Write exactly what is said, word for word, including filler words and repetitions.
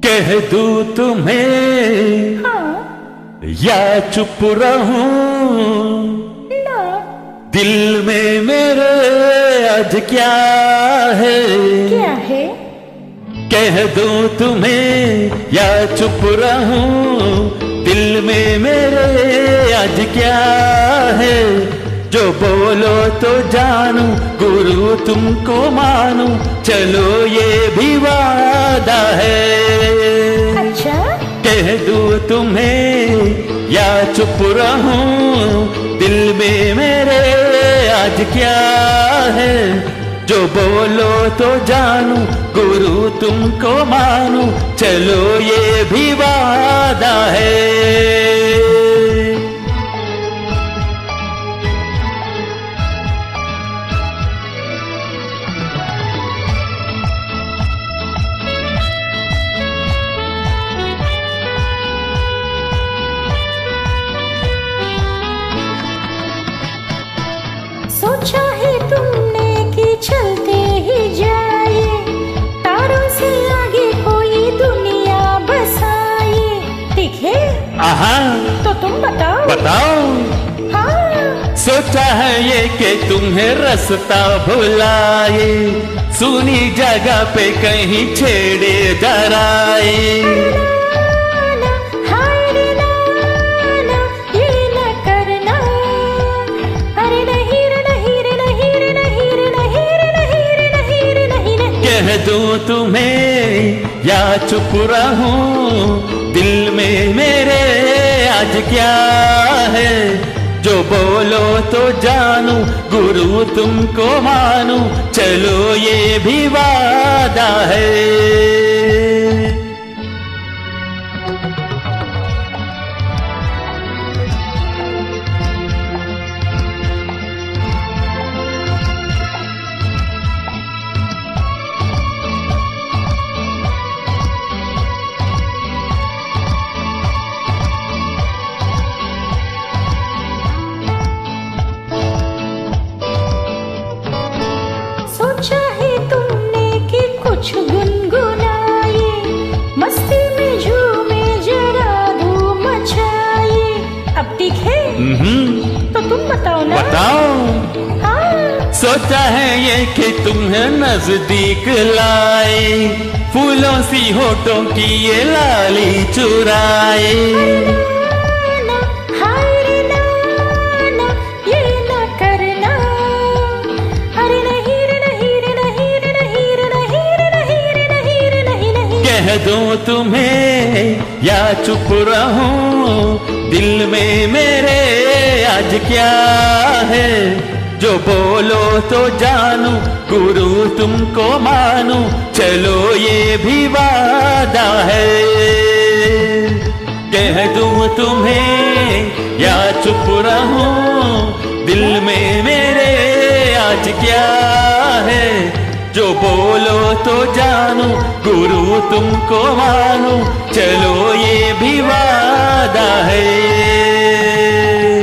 कह दूं तुम्हें हाँ? या चुप रहूं, ना। दिल में मेरे आज क्या है? क्या है? कह दूं तुम्हें या चुप रहूं, दिल में मेरे आज क्या है? जो बोलो तो जानू, गुरु तुमको मानू, चलो ये भी वादा है। अच्छा? कह दूं तुम्हें या चुप रहूं, दिल में मेरे आज क्या है? जो बोलो तो जानू, गुरु तुमको मानू, चलो ये भी वादा है। सोचा है तुमने कि चलते ही जाए, तारों से आगे कोई दुनिया बसाए, ठीक है? आहा, तो तुम बताओ। बताओ। हाँ। सोचा है ये कि तुम्हें रास्ता भुलाए, सुनी जगह पे कहीं छेड़े डराए। कह दूं तुम्हें या चुप रहूं, दिल में मेरे आज क्या है? जो बोलो तो जानू, गुरु तुमको मानू, चलो ये भी वादा है। सोचा है तुमने कि कुछ गुनगुनाए, मस्ती में झूमे जरा धूम मचाए, अब ठीक है? तो तुम बताओ ना। बताओ। हाँ। सोचा है ये कि तुम्हें नजदीक लाए, फूलों सी होठों की ये लाली चुराए। कह दूं तुम्हें या चुप रहूं, दिल में मेरे आज क्या है? जो बोलो तो जानू, गुरु तुमको मानू, चलो ये भी वादा है। कह दूं तुम्हें या चुप रहूं, दिल में मेरे आज क्या है? जो बोलो तो जानू, गुरु तुमको मानू, चलो ये भी वादा है।